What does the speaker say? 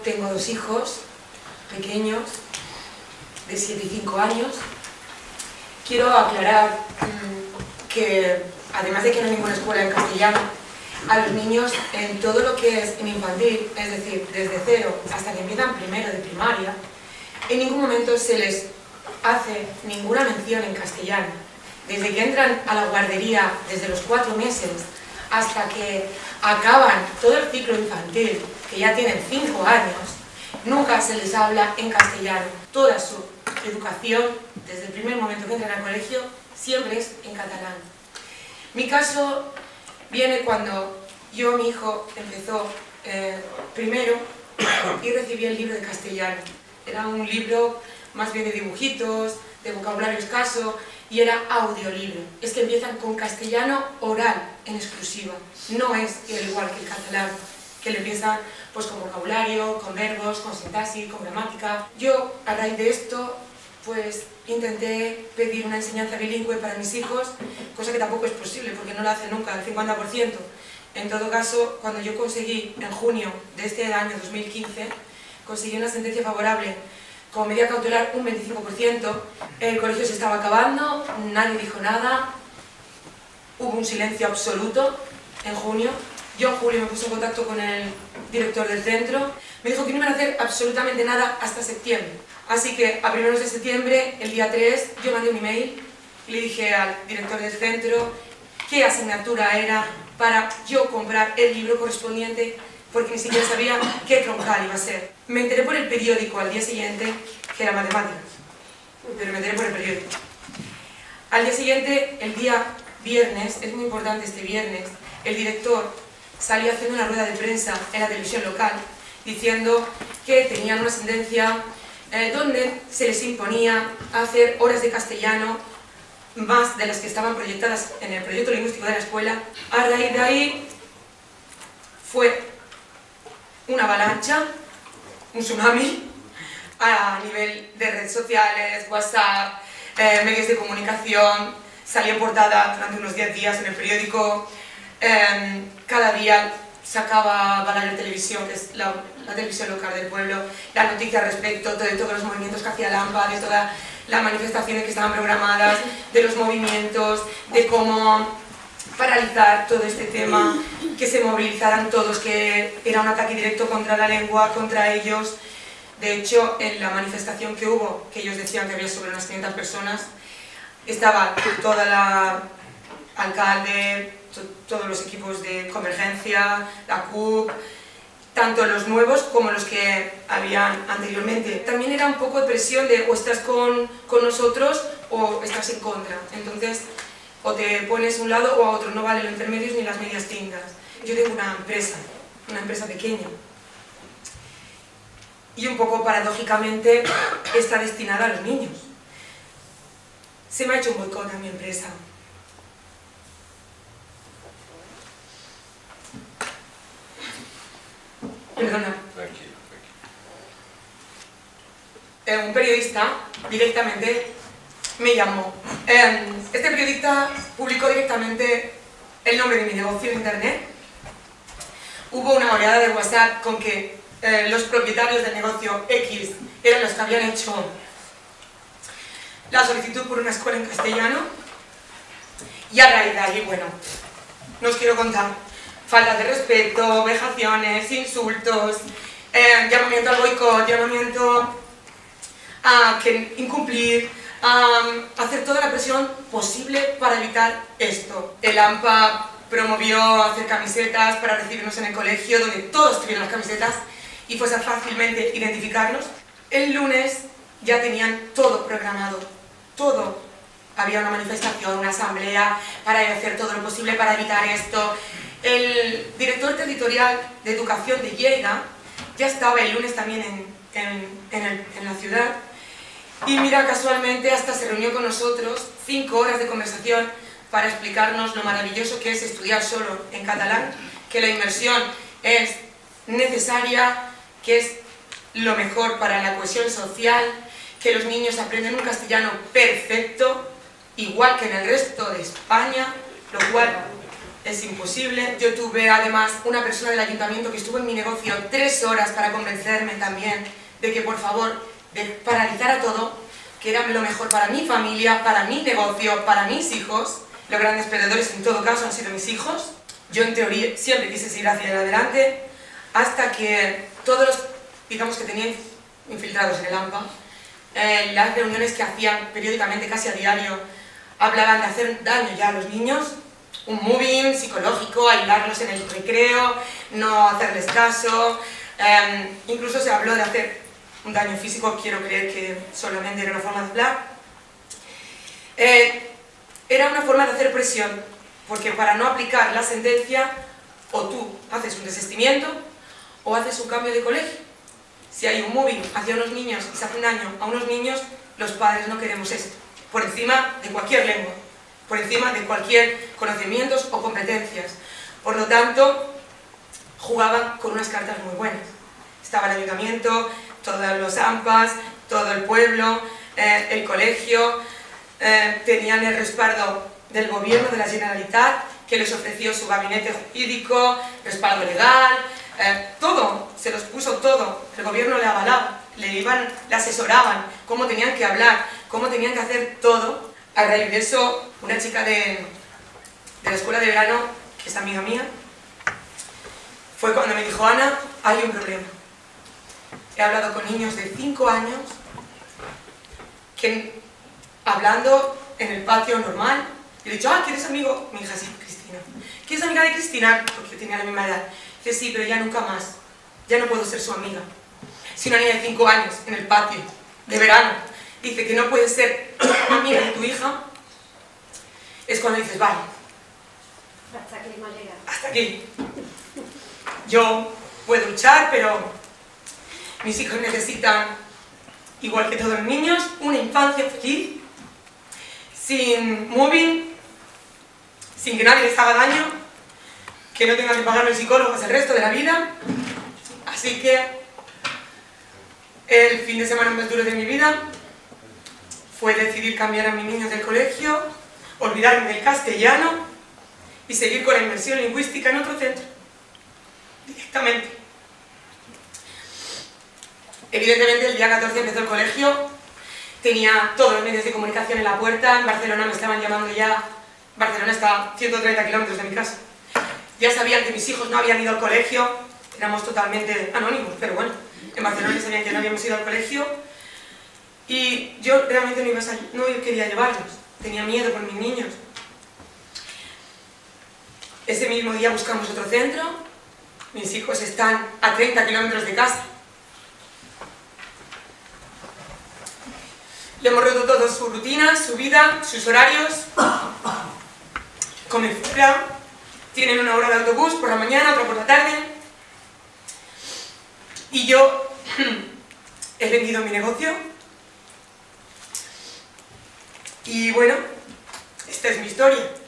tengo dos hijos pequeños, de 7 y 5 años. Quiero aclarar que, además de que no hay ninguna escuela en castellano, a los niños en todo lo que es en infantil, es decir, desde 0 hasta que empiezan primero de primaria, en ningún momento se les hace ninguna mención en castellano. Desde que entran a la guardería, desde los 4 meses, hasta que acaban todo el ciclo infantil, que ya tienen 5 años, nunca se les habla en castellano. Toda su educación, desde el primer momento que entran al colegio, siempre es en catalán. Mi caso viene cuando mi hijo empezó primero y recibí el libro de castellano. Era un libro más bien de dibujitos, de vocabulario escaso, y era audiolibro. Es que empiezan con castellano oral en exclusiva. No es igual que el catalán, que le empiezan pues con vocabulario, con verbos, con sintaxis, con gramática. Yo, a raíz de esto, pues intenté pedir una enseñanza bilingüe para mis hijos, cosa que tampoco es posible porque no la hace nunca al 50%. En todo caso, cuando yo conseguí, en junio de este año 2015, conseguí una sentencia favorable con medida cautelar un 25%, el colegio se estaba acabando, nadie dijo nada, hubo un silencio absoluto en junio. Yo en julio me puse en contacto con el director del centro, me dijo que no iban a hacer absolutamente nada hasta septiembre. Así que a primeros de septiembre, el día 3, yo mandé un email y le dije al director del centro qué asignatura era para yo comprar el libro correspondiente, porque ni siquiera sabía qué troncal iba a ser. Me enteré por el periódico al día siguiente que era matemáticas, pero me enteré por el periódico. Al día siguiente, el día viernes, es muy importante este viernes, el director salió haciendo una rueda de prensa en la televisión local diciendo que tenían una sentencia donde se les imponía hacer horas de castellano más de las que estaban proyectadas en el proyecto lingüístico de la escuela. A raíz de ahí fue una avalancha, un tsunami a nivel de redes sociales, WhatsApp, medios de comunicación. Salí en portada durante unos 10 días en el periódico. Cada día sacaba Balaguer Televisión, que es la televisión local del pueblo, la noticia respecto de todos los movimientos que hacía Lampa, de todas las manifestaciones que estaban programadas, de los movimientos, de cómo paralizar todo este tema, que se movilizaran todos, que era un ataque directo contra la lengua, contra ellos. De hecho, en la manifestación que hubo, que ellos decían que había sobre unas 500 personas, estaba toda la alcalde, todos los equipos de Convergencia, la CUP, tanto los nuevos como los que habían anteriormente. También era un poco de presión de o estás con nosotros o estás en contra. Entonces, o te pones a un lado o a otro, no vale los intermedios ni las medias tintas. Yo tengo una empresa pequeña, y un poco paradójicamente está destinada a los niños. Se me ha hecho un boicot a mi empresa. Perdona. Tranquilo. Un periodista directamente me llamó. Este periodista publicó directamente el nombre de mi negocio en internet. Hubo una oleada de WhatsApp con que los propietarios del negocio X eran los que habían hecho la solicitud por una escuela en castellano. Y a raíz de ahí, bueno, no os quiero contar. Falta de respeto, vejaciones, insultos, llamamiento al boicot, llamamiento a incumplir, a hacer toda la presión posible para evitar esto. El AMPA promovió hacer camisetas para recibirnos en el colegio, donde todos tuvieron las camisetas y fuese fácilmente identificarnos. El lunes ya tenían todo programado, todo. Había una manifestación, una asamblea para hacer todo lo posible para evitar esto. El director territorial de educación de Lleida ya estaba el lunes también en la ciudad, y mira, casualmente hasta se reunió con nosotros 5 horas de conversación para explicarnos lo maravilloso que es estudiar solo en catalán, que la inmersión es necesaria, que es lo mejor para la cohesión social, que los niños aprenden un castellano perfecto, igual que en el resto de España, lo cual es imposible. Yo tuve además una persona del ayuntamiento que estuvo en mi negocio 3 horas para convencerme también de que por favor paralizara todo, que era lo mejor para mi familia, para mi negocio, para mis hijos. Los grandes perdedores en todo caso han sido mis hijos. Yo en teoría siempre quise seguir hacia adelante hasta que todos los, digamos, que tenían infiltrados en el AMPA, las reuniones que hacían periódicamente, casi a diario, hablaban de hacer daño ya a los niños, un moving psicológico, aislarlos en el recreo, no hacerles caso, incluso se habló de hacer un daño físico, quiero creer que solamente era una forma de hablar. Era una forma de hacer presión, porque para no aplicar la sentencia, o tú haces un desistimiento, o haces un cambio de colegio. Si hay un moving hacia unos niños y se hace un daño a unos niños, los padres no queremos esto, por encima de cualquier lengua, por encima de cualquier conocimientos o competencias. Por lo tanto, jugaban con unas cartas muy buenas. Estaba el ayuntamiento, todos los AMPAs, todo el pueblo, el colegio, tenían el respaldo del gobierno de la Generalitat, que les ofreció su gabinete jurídico, respaldo legal, todo, se los puso todo, el gobierno le avalaba, le asesoraban, cómo tenían que hablar, cómo tenían que hacer todo. A raíz de eso, una chica de la escuela de verano, que es amiga mía, fue cuando me dijo: Ana, hay un problema. He hablado con niños de 5 años, que hablando en el patio normal, y le he dicho: ah, ¿quieres amigo? Mi hija, sí, Cristina. ¿Quieres amiga de Cristina? Porque tenía la misma edad. Dice: sí, pero ya nunca más. Ya no puedo ser su amiga. Si una niña de 5 años, en el patio, de verano, dice que no puedes ser amiga de tu hija, es cuando dices: vale. Hasta aquí hemos llegado. Hasta aquí. Yo puedo luchar, pero mis hijos necesitan, igual que todos los niños, una infancia feliz, sin moving, sin que nadie les haga daño, que no tengan que pagar los psicólogos el resto de la vida. Así que el fin de semana más duro de mi vida fue decidir cambiar a mis niños del colegio, olvidarme del castellano y seguir con la inmersión lingüística en otro centro, directamente. Evidentemente el día 14 empezó el colegio, tenía todos los medios de comunicación en la puerta. En Barcelona me estaban llamando ya. Barcelona está a 130 kilómetros de mi casa. Ya sabían que mis hijos no habían ido al colegio, éramos totalmente anónimos, pero bueno, en Barcelona ya sabían que no habíamos ido al colegio y yo realmente no quería llevarlos, tenía miedo por mis niños. Ese mismo día buscamos otro centro, mis hijos están a 30 kilómetros de casa. Le hemos roto todo, su rutina, su vida, sus horarios, comen fuera, tienen una hora de autobús por la mañana, otra por la tarde. Y yo he vendido mi negocio. Y bueno, esta es mi historia.